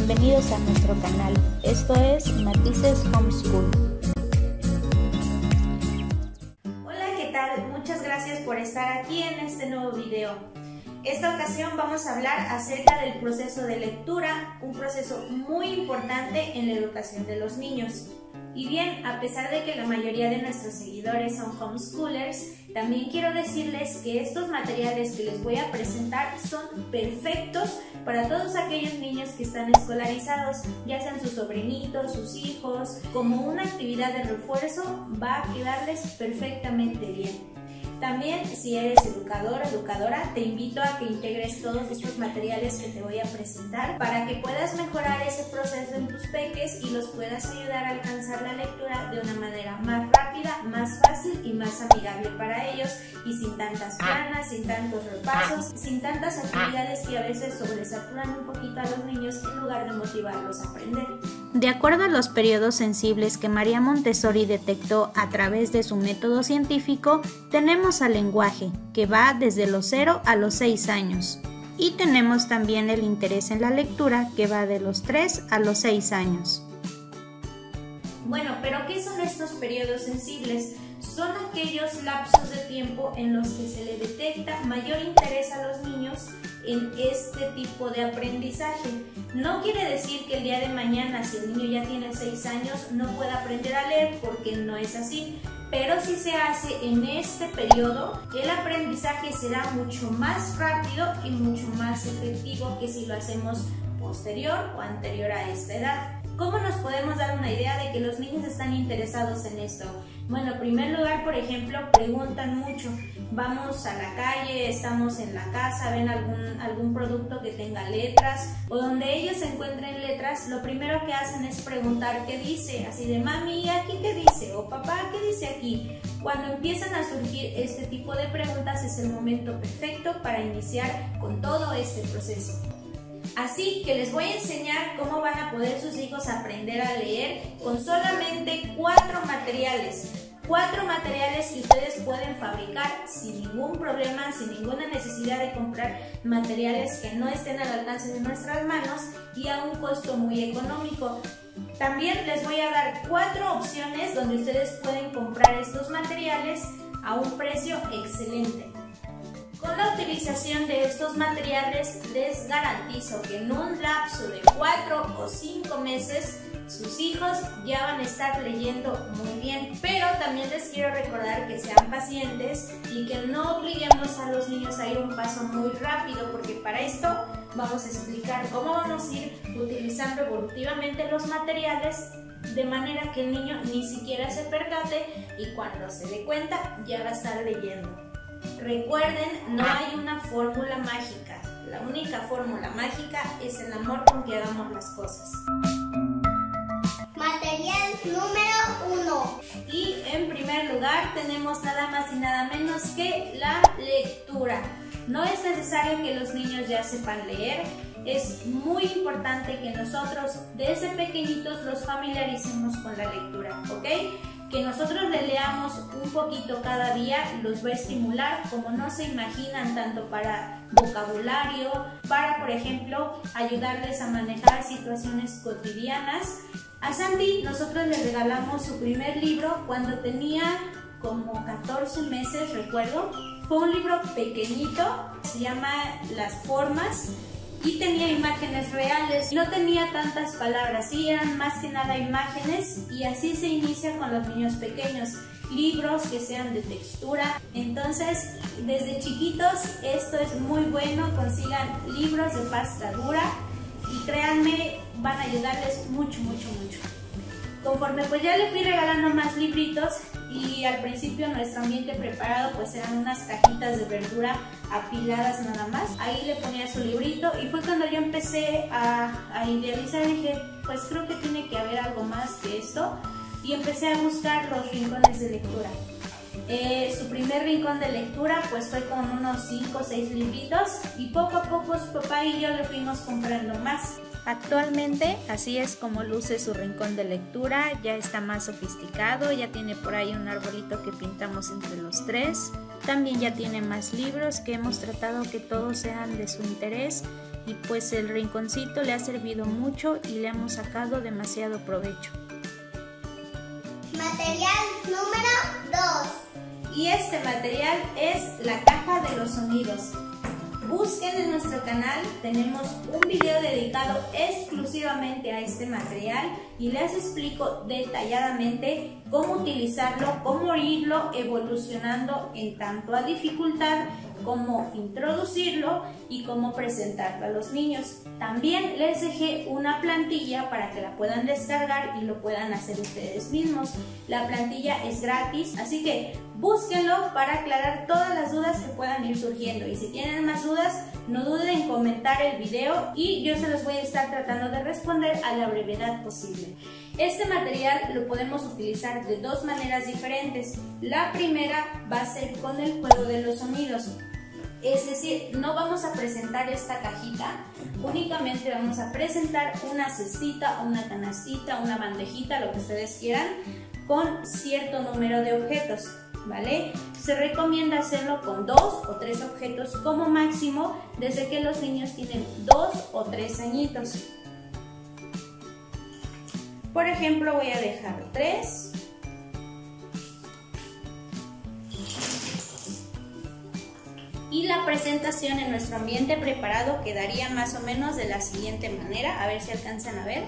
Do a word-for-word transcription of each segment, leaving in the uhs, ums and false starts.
bienvenidos a nuestro canal. Esto es Matices Homeschool. Hola, ¿qué tal? Muchas gracias por estar aquí en este nuevo video. Esta ocasión vamos a hablar acerca del proceso de lectura, un proceso muy importante en la educación de los niños. Y bien, a pesar de que la mayoría de nuestros seguidores son homeschoolers, también quiero decirles que estos materiales que les voy a presentar son perfectos para todos aquellos niños que están escolarizados, ya sean sus sobrinitos, sus hijos. Como una actividad de refuerzo va a quedarles perfectamente bien. También, si eres educador o educadora, te invito a que integres todos estos materiales que te voy a presentar para que puedas mejorar ese proceso en tus peques y los puedas ayudar a alcanzar la lectura de una manera más rápida, más fácil y más amigable para ellos, y sin tantas planas, sin tantos repasos, sin tantas actividades que a veces sobresaturan un poquito a los niños en lugar de motivarlos a aprender. De acuerdo a los periodos sensibles que María Montessori detectó a través de su método científico, tenemos al lenguaje, que va desde los cero a los seis años. Y tenemos también el interés en la lectura, que va de los tres a los seis años. Bueno, pero ¿qué son estos periodos sensibles? Son aquellos lapsos de tiempo en los que se le detecta mayor interés a los niños en este tipo de aprendizaje. No quiere decir que el día de mañana, si el niño ya tiene seis años, no pueda aprender a leer, porque no es así. Pero si se hace en este periodo, el aprendizaje será mucho más rápido y mucho más efectivo que si lo hacemos posterior o anterior a esta edad. ¿Cómo nos podemos dar una idea de que los niños están interesados en esto? Bueno, en primer lugar, por ejemplo, preguntan mucho. Vamos a la calle, estamos en la casa, ven algún, algún producto que tenga letras, o donde ellos encuentren letras, lo primero que hacen es preguntar qué dice, así de mami, ¿y aquí qué dice? O papá, ¿qué dice aquí? Cuando empiezan a surgir este tipo de preguntas es el momento perfecto para iniciar con todo este proceso. Así que les voy a enseñar cómo van a poder sus hijos aprender a leer con solamente cuatro materiales. Cuatro materiales que ustedes pueden fabricar sin ningún problema, sin ninguna necesidad de comprar materiales que no estén al alcance de nuestras manos y a un costo muy económico. También les voy a dar cuatro opciones donde ustedes pueden comprar estos materiales a un precio excelente. Con la utilización de estos materiales les garantizo que en un lapso de cuatro o cinco meses sus hijos ya van a estar leyendo muy bien. Pero también les quiero recordar que sean pacientes y que no obliguemos a los niños a ir un paso muy rápido, porque para esto vamos a explicar cómo vamos a ir utilizando evolutivamente los materiales de manera que el niño ni siquiera se percate y cuando se dé cuenta ya va a estar leyendo. Recuerden, no hay una fórmula mágica. La única fórmula mágica es el amor con que hagamos las cosas. Material número uno. Y en primer lugar tenemos nada más y nada menos que la lectura. No es necesario que los niños ya sepan leer. Es muy importante que nosotros desde pequeñitos los familiaricemos con la lectura, ¿ok? Que nosotros le leamos un poquito cada día los va a estimular como no se imaginan, tanto para vocabulario, para, por ejemplo, ayudarles a manejar situaciones cotidianas. A Sandy nosotros le regalamos su primer libro cuando tenía como catorce meses, recuerdo. Fue un libro pequeñito, se llama Las Formas, y tenía imágenes reales, no tenía tantas palabras, sí, eran más que nada imágenes, y así se inicia con los niños pequeños. Libros que sean de textura. Entonces, desde chiquitos esto es muy bueno, consigan libros de pasta dura y créanme, van a ayudarles mucho, mucho, mucho. Conforme pues ya le fui regalando más libritos, y al principio nuestro ambiente preparado pues eran unas cajitas de verdura apiladas nada más, ahí le ponía su librito, y fue cuando yo empecé a, a idealizar y dije, pues creo que tiene que haber algo más que esto, y empecé a buscar los rincones de lectura. Eh, su primer rincón de lectura pues fue con unos cinco o seis libritos, y poco a poco su papá y yo le fuimos comprando más. Actualmente así es como luce su rincón de lectura, ya está más sofisticado, ya tiene por ahí un arbolito que pintamos entre los tres, también ya tiene más libros que hemos tratado que todos sean de su interés y pues el rinconcito le ha servido mucho y le hemos sacado demasiado provecho. Material número dos. Y este material es la caja de los sonidos. Busquen en nuestro canal, tenemos un video dedicado exclusivamente a este material y les explico detalladamente cómo utilizarlo, cómo irlo evolucionando en tanto a dificultad, cómo introducirlo y cómo presentarlo a los niños. También les dejé una plantilla para que la puedan descargar y lo puedan hacer ustedes mismos. La plantilla es gratis, así que búsquenlo para aclarar todas las dudas que puedan ir surgiendo. Y si tienen más dudas, no duden en comentar el video y yo se los voy a estar tratando de responder a la brevedad posible. Este material lo podemos utilizar de dos maneras diferentes. La primera va a ser con el juego de los sonidos. Es decir, no vamos a presentar esta cajita, únicamente vamos a presentar una cestita, una canastita, una bandejita, lo que ustedes quieran, con cierto número de objetos, ¿vale? Se recomienda hacerlo con dos o tres objetos como máximo desde que los niños tienen dos o tres añitos. Por ejemplo, voy a dejar tres. Y la presentación en nuestro ambiente preparado quedaría más o menos de la siguiente manera, a ver si alcanzan a ver.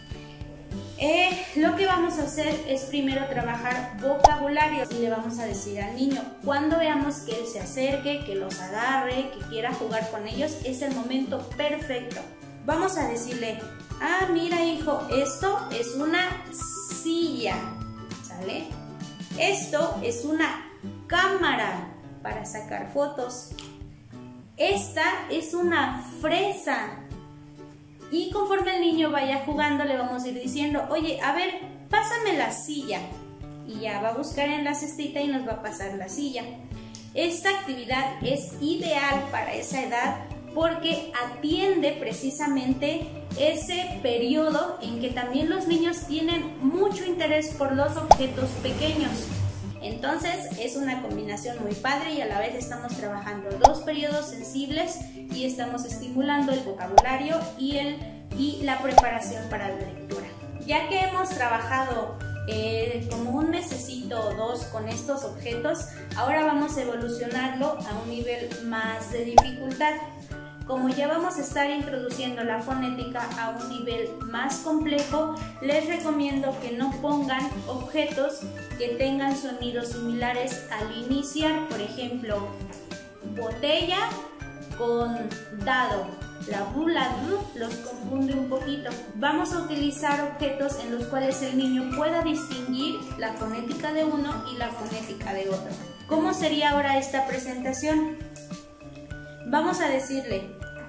Eh, lo que vamos a hacer es primero trabajar vocabulario y le vamos a decir al niño, cuando veamos que él se acerque, que los agarre, que quiera jugar con ellos, es el momento perfecto. Vamos a decirle, ah, mira hijo, esto es una silla, ¿sale? Esto es una cámara para sacar fotos. Esta es una fresa. Y conforme el niño vaya jugando le vamos a ir diciendo, oye, a ver, pásame la silla. Y ya va a buscar en la cestita y nos va a pasar la silla. Esta actividad es ideal para esa edad porque atiende precisamente ese periodo en que también los niños tienen mucho interés por los objetos pequeños. Entonces es una combinación muy padre y a la vez estamos trabajando dos periodos sensibles y estamos estimulando el vocabulario y, el, y la preparación para la lectura. Ya que hemos trabajado eh, como un mesecito o dos con estos objetos, ahora vamos a evolucionarlo a un nivel más de dificultad. Como ya vamos a estar introduciendo la fonética a un nivel más complejo, les recomiendo que no pongan objetos que tengan sonidos similares al iniciar. Por ejemplo, botella con dado. La bu, la du los confunde un poquito. Vamos a utilizar objetos en los cuales el niño pueda distinguir la fonética de uno y la fonética de otro. ¿Cómo sería ahora esta presentación? Vamos a decirle,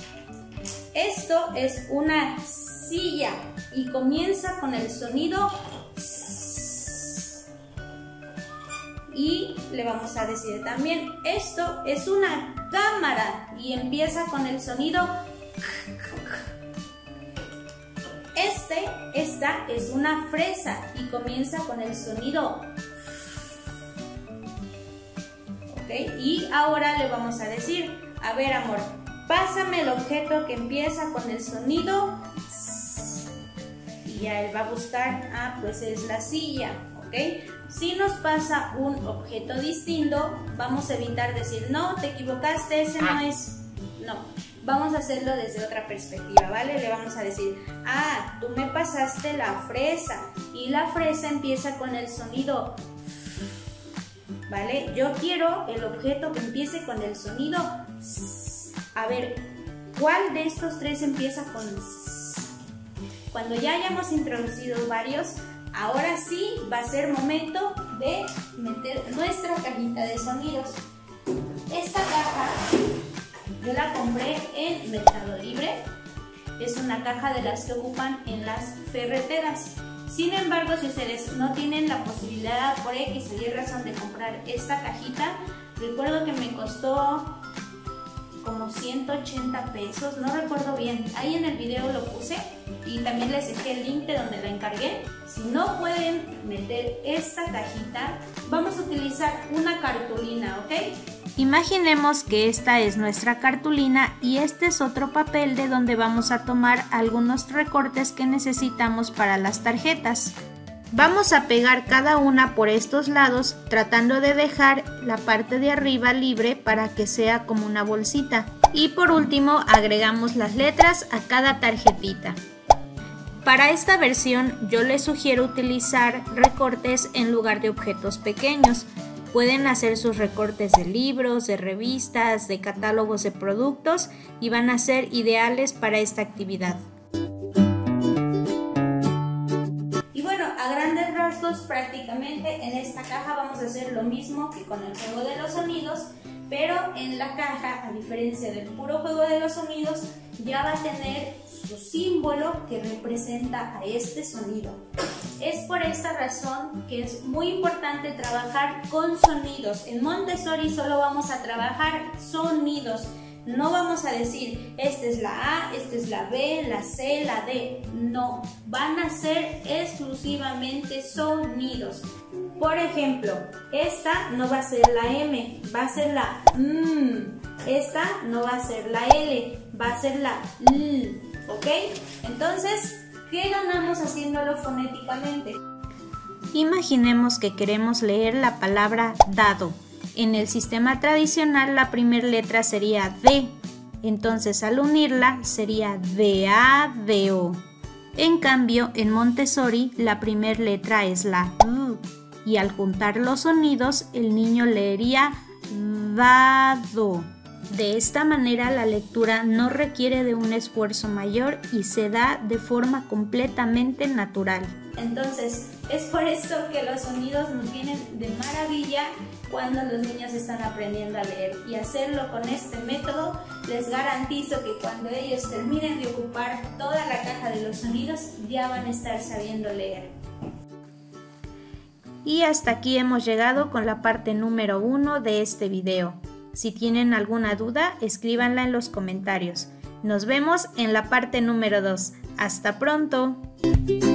esto es una silla y comienza con el sonido S. Y le vamos a decir también, esto es una cámara y empieza con el sonido Este, esta es una fresa y comienza con el sonido ¿ok? Y ahora le vamos a decir, a ver amor, pásame el objeto que empieza con el sonido S. Y ya él va a buscar, ah, pues es la silla, ¿ok? Si nos pasa un objeto distinto, vamos a evitar decir, no, te equivocaste, ese no es, no. Vamos a hacerlo desde otra perspectiva, ¿vale? Le vamos a decir, ah, tú me pasaste la fresa y la fresa empieza con el sonido F, ¿vale? Yo quiero el objeto que empiece con el sonido S. A ver, ¿cuál de estos tres empieza con S? Cuando ya hayamos introducido varios, ahora sí va a ser momento de meter nuestra cajita de sonidos. Esta caja yo la compré en Mercado Libre, es una caja de las que ocupan en las ferreteras. Sin embargo, si ustedes no tienen la posibilidad por X o Y razón de comprar esta cajita, recuerdo que me costó como ciento ochenta pesos, no recuerdo bien, ahí en el video lo puse y también les dejé el link de donde la encargué. Si no pueden meter esta cajita, vamos a utilizar una cartulina, ¿ok? Imaginemos que esta es nuestra cartulina y este es otro papel de donde vamos a tomar algunos recortes que necesitamos para las tarjetas. Vamos a pegar cada una por estos lados, tratando de dejar la parte de arriba libre para que sea como una bolsita. Y por último agregamos las letras a cada tarjetita. Para esta versión yo les sugiero utilizar recortes en lugar de objetos pequeños. Pueden hacer sus recortes de libros, de revistas, de catálogos de productos y van a ser ideales para esta actividad. Y bueno, a grandes rasgos prácticamente en esta caja vamos a hacer lo mismo que con el juego de los sonidos, pero en la caja, a diferencia del puro juego de los sonidos, ya va a tener su símbolo que representa a este sonido. Es por esta razón que es muy importante trabajar con sonidos. En Montessori solo vamos a trabajar sonidos. No vamos a decir, esta es la A, esta es la B, la C, la D. No, van a ser exclusivamente sonidos. Por ejemplo, esta no va a ser la M, va a ser la M. Esta no va a ser la L, va a ser la L. ¿Ok? Entonces, ¿qué ganamos haciéndolo fonéticamente? Imaginemos que queremos leer la palabra dado. En el sistema tradicional la primera letra sería D, entonces al unirla sería D A D O. En cambio, en Montessori la primera letra es la V y al juntar los sonidos el niño leería dado. De esta manera la lectura no requiere de un esfuerzo mayor y se da de forma completamente natural. Entonces, es por esto que los sonidos nos vienen de maravilla cuando los niños están aprendiendo a leer. Y hacerlo con este método, les garantizo que cuando ellos terminen de ocupar toda la caja de los sonidos, ya van a estar sabiendo leer. Y hasta aquí hemos llegado con la parte número uno de este video. Si tienen alguna duda, escríbanla en los comentarios. Nos vemos en la parte número dos. ¡Hasta pronto!